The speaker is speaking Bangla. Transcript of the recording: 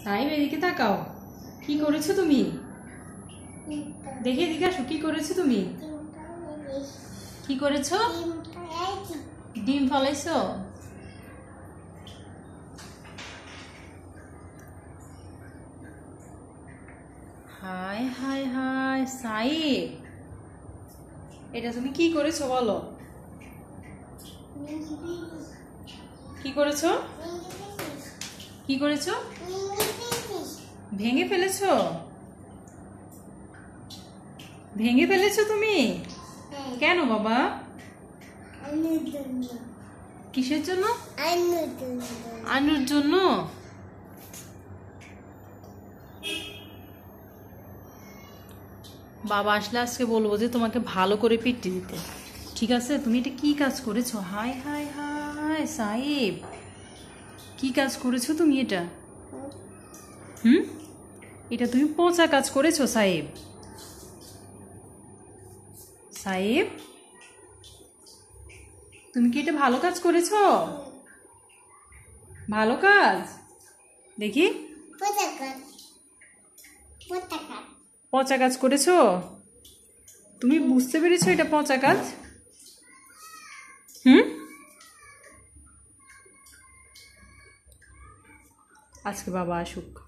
সাইব এদিকে তাকাও। কি করেছো তুমি? দেখে এদিকে আসো। কি করেছো তুমি? কি করেছো? ডিম ফলাইছো? হাই হাই হাই সাইব, এটা তুমি কি করেছো বলো? কি করেছো? কি করেছো? ভেঙে ফেলেছো? ভেঙে ফেলেছো তুমি? কেন বাবা? কিসের জন্য? আনুর জন্য। বাবা আসলে আজকে বলবো যে তোমাকে ভালো করে পিটি দিতে। ঠিক আছে? তুমি এটা কি কাজ করেছো? হাই হাই হাই সাইব, কি কাজ করেছো তুমি এটা? এটা তুমি পচা কাজ করেছো সাইব। সাইব, তুমি কি এটা ভালো কাজ করেছো? ভালো কাজ দেখি। পচা কাজ করেছো? তুমি বুঝতে পেরেছো এটা পচা কাজ? আজকে বাবা আসুক।